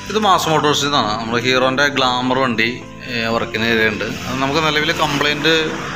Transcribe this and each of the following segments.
ഇത് മാസ് മോട്ടോഴ്സിൽ നിന്നാണ്. നമ്മൾ ഹീറോൻ്റെ ഗ്ലാമർ വണ്ടി വർക്കിന് ഏരിയുണ്ട്. അത് നമുക്ക് നിലവിൽ കംപ്ലൈൻറ്റ്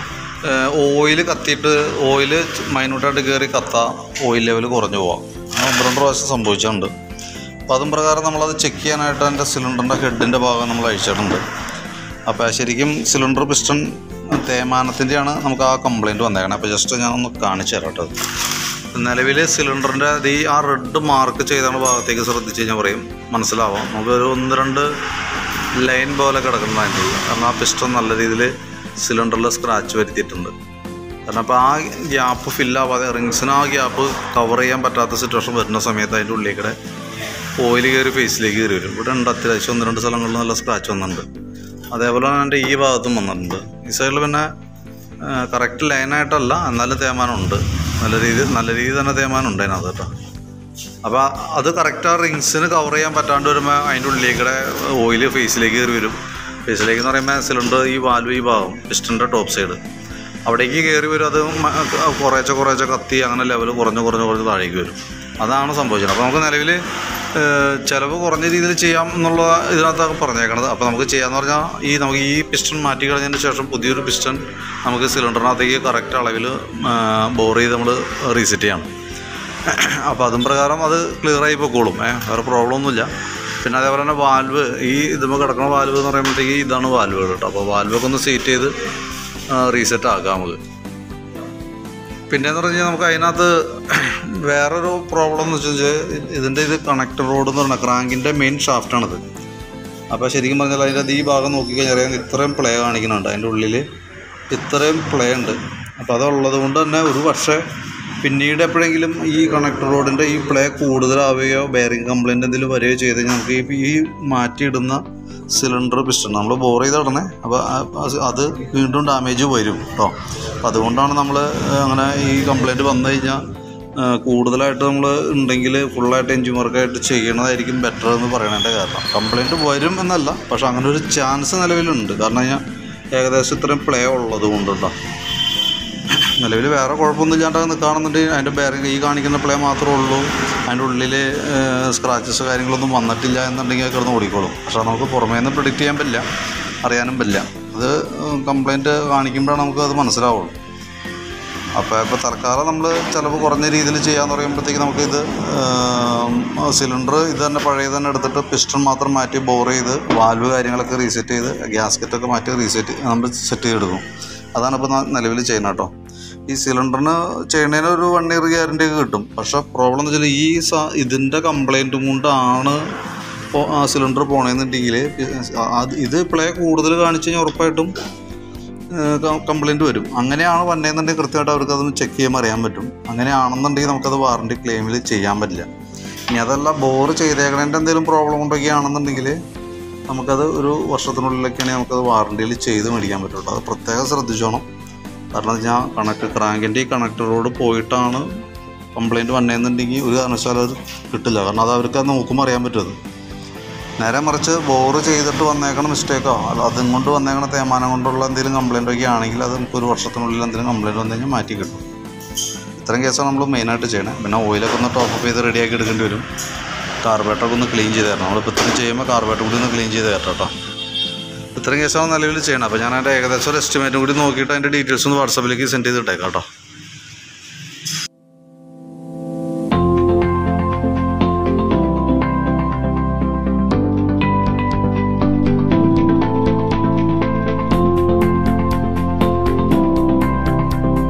ഓയിൽ കത്തിയിട്ട് ഓയിൽ മൈന്യൂട്ടായിട്ട് കയറി കത്താം, ഓയിൽ ലെവൽ കുറഞ്ഞു പോവാം. 2 പ്രാവശ്യം സംഭവിച്ചിട്ടുണ്ട്. അപ്പോൾ അതും പ്രകാരം നമ്മളത് ചെക്ക് ചെയ്യാനായിട്ട് അതിൻ്റെ സിലിണ്ടറിൻ്റെ ഹെഡിൻ്റെ ഭാഗം നമ്മൾ അഴിച്ചിട്ടുണ്ട്. അപ്പോൾ ശരിക്കും സിലിണ്ടർ പിസ്റ്റൺ തേയ്മാനത്തിൻ്റെയാണ് നമുക്ക് ആ കംപ്ലൈൻറ്റ് വന്നേക്കണം. അപ്പോൾ ജസ്റ്റ് ഞാൻ ഒന്ന് കാണിച്ചു തരാം കേട്ടോ. നിലവിൽ സിലിണ്ടറിൻ്റെ ആ റെഡ് മാർക്ക് ചെയ്താണ് ഭാഗത്തേക്ക് ശ്രദ്ധിച്ച് കഴിഞ്ഞാൽ പറയും മനസ്സിലാവാം. നമുക്കൊരു 1-2 ലൈൻ പോലെ കിടക്കുന്നതായിട്ട്, കാരണം ആ പിസ്റ്റൺ നല്ല രീതിയിൽ സിലിണ്ടറിൽ സ്ക്രാച്ച് വരുത്തിയിട്ടുണ്ട്. കാരണം അപ്പോൾ ആ ഗ്യാപ്പ് ഫില്ലാവാതെ റിങ്സിന് ആ ഗ്യാപ്പ് കവർ ചെയ്യാൻ പറ്റാത്ത സിറ്റുവേഷൻ വരുന്ന സമയത്ത് അതിൻ്റെ ഉള്ളിൽ കൂടെ ഓയിൽ കയറി ഫേസിലേക്ക് കയറി വരും. ഇവിടെ ഉണ്ട് അത്യാവശ്യം 1-2 സ്ഥലങ്ങളിൽ നല്ല സ്ക്രാച്ച് വന്നിട്ടുണ്ട്. അതേപോലെ തന്നെ എൻ്റെ ഈ ഭാഗത്തും വന്നിട്ടുണ്ട്. ഈ സൈഡിൽ പിന്നെ കറക്റ്റ് ലൈനായിട്ടല്ല, എന്നാലും തേയ്മാനമുണ്ട്. നല്ല രീതിയിൽ തന്നെ തേയ്മാനമുണ്ട് അതിനകത്ത് കേട്ടോ. അപ്പോൾ അത് കറക്റ്റ് ആ റിങ്സിന് കവർ ചെയ്യാൻ പറ്റാണ്ട് വരുമ്പോൾ അതിൻ്റെ ഉള്ളിലേക്കൂടെ ഓയിൽ ഫേസിലേക്ക് കയറി വരും. ഫേസിലേക്ക് എന്ന് പറയുമ്പോൾ സിലിണ്ടർ ഈ വാൽവ് ഈ ഭാഗം പിസ്റ്റൻ്റെ ടോപ്പ് സൈഡ് അവിടേക്ക് കയറി വരും. അത് കുറേശ്ശെ കത്തി അങ്ങനെ ലെവൽ കുറഞ്ഞ് താഴേക്ക് വരും. അതാണ് സംഭവിച്ചത്. അപ്പോൾ നമുക്ക് നിലവിൽ ചിലവ് കുറഞ്ഞ രീതിയിൽ ചെയ്യാം എന്നുള്ള ഇതിനകത്താണ് പറഞ്ഞേക്കണത്. അപ്പോൾ നമുക്ക് ചെയ്യാമെന്ന് പറഞ്ഞാൽ നമുക്ക് ഈ പിസ്റ്റൺ മാറ്റി കഴിഞ്ഞതിന് ശേഷം പുതിയൊരു പിസ്റ്റൺ നമുക്ക് സിലിണ്ടറിനകത്തേക്ക് കറക്റ്റ് അളവിൽ ബോർ ചെയ്ത് നമ്മൾ റീസെറ്റ് ചെയ്യണം. അപ്പോൾ അതും പ്രകാരം അത് ക്ലിയറായി പൊക്കോളും. വേറെ പ്രോബ്ലം ഒന്നുമില്ല. പിന്നെ അതേപോലെ തന്നെ വാൽവ് ഇതുമ്പോൾ കിടക്കുന്ന വാൽവ് എന്ന് പറയുമ്പോഴത്തേക്ക് ഇതാണ് വാൽവുകൾ കേട്ടോ. അപ്പോൾ വാൽവൊക്കെ ഒന്ന് സെറ്റ് ചെയ്ത് റീസെറ്റ് ആക്കാം നമുക്ക്. പിന്നെയെന്ന് പറഞ്ഞു കഴിഞ്ഞാൽ നമുക്ക് അതിനകത്ത് വേറൊരു പ്രോബ്ലം എന്ന് വെച്ചാൽ ഇത് കണക്ടർ റോഡ് എന്ന് പറഞ്ഞാൽ ക്രാങ്കിൻ്റെ മെയിൻ ഷാഫ്റ്റാണിത്. അപ്പോൾ ശരിക്കും പറഞ്ഞാൽ അതിൻ്റെ ഈ ഭാഗം നോക്കിക്കഴിഞ്ഞാൽ അറിയാം ഇത്രയും പ്ലേ കാണിക്കുന്നുണ്ട്. അതിൻ്റെ ഉള്ളിൽ ഇത്രയും പ്ലേ ഉണ്ട്. അപ്പോൾ അതുള്ളത് കൊണ്ട് തന്നെ ഒരു പക്ഷേ പിന്നീട് എപ്പോഴെങ്കിലും ഈ കണക്ടർ റോഡിൻ്റെ ഈ പ്ലേ കൂടുതലാവുകയോ ബെയറിംഗ് കംപ്ലൈൻറ്റ് എന്തെങ്കിലും വരികയോ ചെയ്ത് കഴിഞ്ഞാൽ നമുക്ക് ഈ മാറ്റിയിടുന്ന സിലിണ്ടർ പിസ്റ്റൺ നമ്മൾ ബോർ ചെയ്ത് ഇടണേ. അപ്പോൾ അത് വീണ്ടും ഡാമേജ് വരും കേട്ടോ. അപ്പോൾ അതുകൊണ്ടാണ് നമ്മൾ അങ്ങനെ ഈ കംപ്ലൈൻറ്റ് വന്നു കഴിഞ്ഞാൽ കൂടുതലായിട്ട് നമ്മൾ ഉണ്ടെങ്കിൽ ഫുള്ളായിട്ട് എൻജിൻ വർക്കായിട്ട് ചെയ്യണതായിരിക്കും ബെറ്റർ എന്ന് പറയണതിൻ്റെ കാരണം. കംപ്ലൈൻറ്റ് വരും എന്നല്ല, പക്ഷെ അങ്ങനെ ഒരു ചാൻസ് നിലവിലുണ്ട്. കാരണം കഴിഞ്ഞാൽ ഏകദേശം ഇത്രയും പ്ലേ ഉള്ളത് കൊണ്ടുണ്ടോ. നിലവിൽ വേറെ കുഴപ്പമൊന്നും ഇല്ലാണ്ടാണ് നിൽക്കുകയാണെന്നുണ്ടെങ്കിൽ അതിൻ്റെ ബെയറിംഗ് ഈ കാണിക്കുന്ന പ്ലേ മാത്രമേ ഉള്ളൂ. അതിൻ്റെ ഉള്ളിൽ സ്ക്രാച്ചസ് കാര്യങ്ങളൊന്നും വന്നിട്ടില്ല എന്നുണ്ടെങ്കിൽ കിടന്ന് ഓടിക്കോളും. പക്ഷേ നമുക്ക് പുറമേ നിന്ന് പ്രെഡിക്റ്റ് ചെയ്യാൻ പറ്റില്ല, അറിയാനും പറ്റില്ല. അത് കംപ്ലൈൻറ്റ് കാണിക്കുമ്പോഴാണ് നമുക്കത് മനസ്സിലാവുള്ളൂ. അപ്പോൾ തൽക്കാലം നമ്മൾ ചിലവ് കുറഞ്ഞ രീതിയിൽ ചെയ്യാമെന്ന് പറയുമ്പോഴത്തേക്ക് നമുക്കിത് സിലിണ്ടർ ഇത് തന്നെ പഴയ തന്നെ എടുത്തിട്ട് പിസ്റ്റൺ മാത്രം മാറ്റി ബോർ ചെയ്ത് വാൽവ് കാര്യങ്ങളൊക്കെ റീസെറ്റ് ചെയ്ത് ഗ്യാസ്കറ്റൊക്കെ മാറ്റി നമ്മൾ സെറ്റ് ചെയ്തെടുക്കും. അതാണ് ഇപ്പോൾ നിലവിൽ ചെയ്യുന്നത് കേട്ടോ. ഈ സിലിണ്ടറിന് ചെയ്യുന്നതിന് ഒരു 1 ഇയർ ഗ്യാരണ്ടി ഒക്കെ കിട്ടും. പക്ഷേ പ്രോബ്ലം എന്ന് വെച്ചാൽ ഇതിൻ്റെ കംപ്ലൈൻറ്റും കൊണ്ടാണ് ആ സിലിണ്ടർ പോകണമെന്നുണ്ടെങ്കിൽ ഇത് പ്ലേ കൂടുതൽ കാണിച്ചു കഴിഞ്ഞാൽ ഉറപ്പായിട്ടും കംപ്ലൈൻറ്റ് വരും. അങ്ങനെയാണ് വന്നതെന്നുണ്ടെങ്കിൽ കൃത്യമായിട്ട് അവർക്ക് അതൊന്ന് ചെക്ക് ചെയ്യുമ്പോൾ അറിയാൻ പറ്റും. അങ്ങനെയാണെന്നുണ്ടെങ്കിൽ നമുക്കത് വാറണ്ടി ക്ലെയിമിൽ ചെയ്യാൻ പറ്റില്ല. ഇനി അതല്ല ബോർ ചെയ്തേക്കണേൻ്റെ എന്തെങ്കിലും പ്രോബ്ലം കൊണ്ടൊക്കെയാണെന്നുണ്ടെങ്കിൽ നമുക്കത് ഒരു വർഷത്തിനുള്ളിലൊക്കെയാണെങ്കിൽ നമുക്കത് വാറണ്ടിയിൽ ചെയ്ത് മേടിക്കാൻ പറ്റുള്ളൂ. അത് പ്രത്യേകം ശ്രദ്ധിച്ചോണം. കാരണം ഞാൻ ക്രാങ്കിൻ്റെ ഈ കണക്ടർ റോഡ് പോയിട്ടാണ് കംപ്ലൈൻറ്റ് വന്നതെന്നുണ്ടെങ്കിൽ ഒരു കാരണവശാലും അത് കിട്ടില്ല. കാരണം അത് അവർക്ക് അത് നോക്കുമ്പോൾ അറിയാൻ പറ്റും. നേരെ മറിച്ച് ബോർ ചെയ്തിട്ട് വന്നേക്കണ മിസ്റ്റേക്കോ അല്ല അതും കൊണ്ട് വന്നേക്കണ തേയ്മാനം കൊണ്ടുള്ള എന്തെങ്കിലും കംപ്ലൈൻ്റ് ഒക്കെ ആണെങ്കിൽ അത് നമുക്ക് ഒരു വർഷത്തിനുള്ളിൽ എന്തെങ്കിലും കംപ്ലൈൻറ്റ് വന്നു കഴിഞ്ഞാൽ മാറ്റി കിട്ടും. ഇത്രയും കേസാണ് നമ്മൾ മെയിനായിട്ട് ചെയ്യണേ. പിന്നെ ഓയിലൊക്കെ ഒന്ന് ടോപ്പ് ചെയ്ത് റെഡിയാക്കി എടുക്കേണ്ടി വരും. കാർബറേറ്ററൊക്കെ ഒന്ന് ക്ലീൻ ചെയ്ത് തരണം. നമ്മളിപ്പോൾ ഇത്രയും ചെയ്യുമ്പോൾ കാർബറേറ്റർ കൂടി ഒന്ന് ക്ലീൻ ചെയ്ത് തരണം കേട്ടോ. ഇത്രയും കേസാണ് നിലവിൽ ചെയ്യണം. അപ്പോൾ ഞാൻ അതിൻ്റെ ഏകദേശം ഒരു എസ്റ്റിമേറ്റും കൂടി നോക്കിയിട്ട് അതിൻ്റെ ഡീറ്റെയിൽസ് ഒന്ന് വാട്സാപ്പിലേക്ക് സെൻഡ് ചെയ്തിട്ടേക്കാം കേട്ടോ.